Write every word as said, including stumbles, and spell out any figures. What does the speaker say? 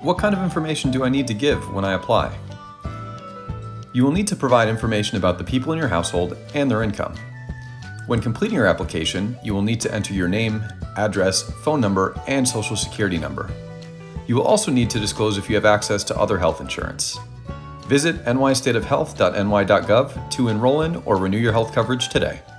What kind of information do I need to give when I apply? You will need to provide information about the people in your household and their income. When completing your application, you will need to enter your name, address, phone number, and social security number. You will also need to disclose if you have access to other health insurance. Visit n y state of health dot n y dot gov to enroll in or renew your health coverage today.